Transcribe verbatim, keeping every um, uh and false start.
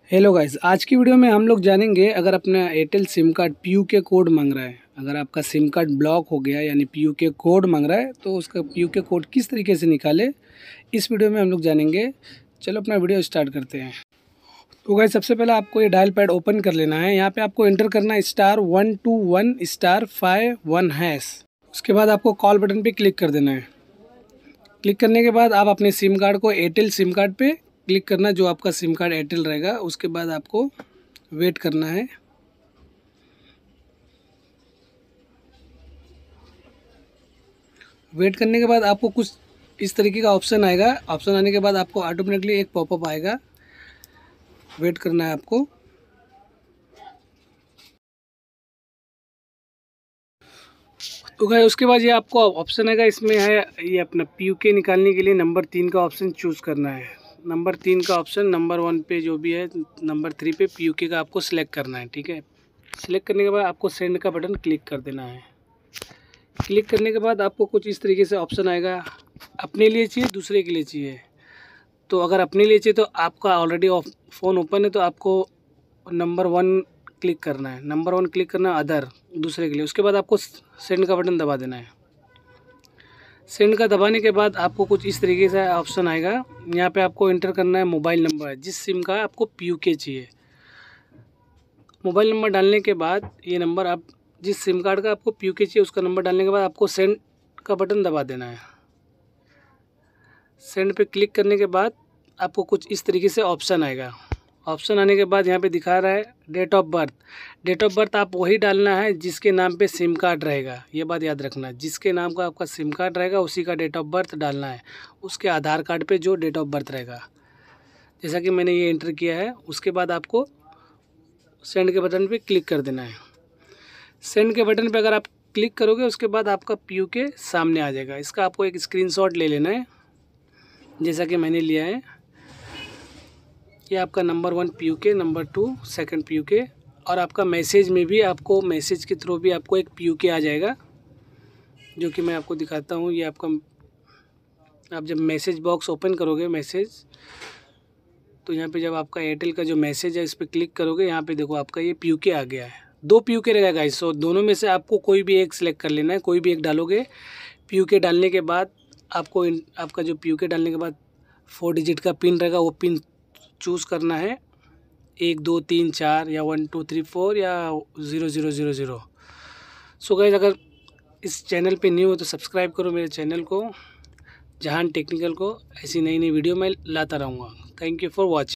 Hello guys, आज की video में हम लोग जानेंगे अगर अपना Airtel SIM card P U K मांग रहा है, अगर आपका सिम कार्ड ब्लॉक हो गया यानी पीयू के कोड मांग रहा है तो उसका पीयू के कोड किस तरीके से निकाले, इस वीडियो में हम लोग जानेंगे। चलो अपना वीडियो स्टार्ट करते हैं। तो गाइस सबसे पहले आपको ये डायल पैड ओपन कर लेना है। यहाँ पे आपको एंटर करना है star one two one star five one hash. उसके बाद आपको कॉल बटन पर क्लिक कर देना है। क्लिक करने के बाद आप अपने सिम कार्ड को एयरटेल सिम कार्ड पे क्लिक करना, जो आपका सिम कार्ड एयरटेल रहेगा। उसके बाद आपको वेट करना है। वेट करने के बाद आपको कुछ इस तरीके का ऑप्शन आएगा। ऑप्शन आने के बाद आपको ऑटोमेटिकली एक पॉपअप आएगा। वेट करना है आपको। तो गए उसके बाद ये आपको ऑप्शन आएगा, इसमें है ये अपना पीयूके निकालने के लिए नंबर तीन का ऑप्शन चूज़ करना है। नंबर तीन का ऑप्शन नंबर वन पे जो भी है, नंबर थ्री पे पीयूके का आपको सिलेक्ट करना है। ठीक है, सिलेक्ट करने के बाद आपको सेंड का बटन क्लिक कर देना है। क्लिक करने के बाद आपको कुछ इस तरीके से ऑप्शन आएगा, अपने लिए चाहिए दूसरे के लिए चाहिए। तो अगर अपने लिए चाहिए तो आपका ऑलरेडी फ़ोन ओपन है तो आपको नंबर वन क्लिक करना है। नंबर वन क्लिक करना है अदर, दूसरे के लिए। उसके बाद आपको सेंड का बटन दबा देना है। सेंड का दबाने के बाद आपको कुछ इस तरीके से ऑप्शन आएगा। यहाँ पे आपको इंटर करना है मोबाइल नंबर जिस सिम का आपको पीयूके चाहिए। मोबाइल नंबर डालने के बाद ये नंबर आप जिस सिम कार्ड का आपको पीयूके चाहिए उसका नंबर डालने के बाद आपको सेंड का बटन दबा देना है। सेंड पे क्लिक करने के बाद आपको कुछ इस तरीके से ऑप्शन आएगा। ऑप्शन आने के बाद यहाँ पे दिखा रहा है date of birth. Date of birth आप वही डालना है जिसके नाम पे सिम कार्ड रहेगा। ये बात याद रखना, जिसके नाम का आपका सिम कार्ड रहेगा उसी का डेट ऑफ बर्थ डालना है। उसके आधार कार्ड पे जो डेट ऑफ बर्थ रहेगा, जैसा कि मैंने ये एंटर किया है। उसके बाद आपको सेंड के बटन पे क्लिक कर देना है। सेंड के बटन पे अगर आप क्लिक करोगे उसके बाद आपका पीयूके सामने आ जाएगा। इसका आपको एक स्क्रीनशॉट ले लेना है, जैसा कि मैंने लिया है। ये आपका number one PUK, number two second PUK, और आपका मैसेज में भी आपको मैसेज के थ्रू भी आपको एक पीयूके आ जाएगा, जो कि मैं आपको दिखाता हूँ। ये आपका, आप जब मैसेज बॉक्स ओपन करोगे मैसेज, तो यहाँ पे जब आपका एयरटेल का जो मैसेज है इस पर क्लिक करोगे, यहाँ पे देखो आपका ये पीयूके आ गया है। दो पीयूके रहेगा गाइस, सो दोनों में से आपको कोई भी एक सिलेक्ट कर लेना है। कोई भी एक डालोगे। पीयूके डालने के बाद आपको आपका जो पीयूके डालने के बाद फोर डिजिट का पिन रहेगा, वो पिन चूज़ करना है। एक दो तीन चार या वन टू थ्री फोर या zero zero zero zero. So guys, अगर इस चैनल पे न्यू हो तो सब्सक्राइब करो मेरे चैनल को, जहान टेक्निकल को। ऐसी नई नई वीडियो मैं लाता रहूँगा। Thank you for watching.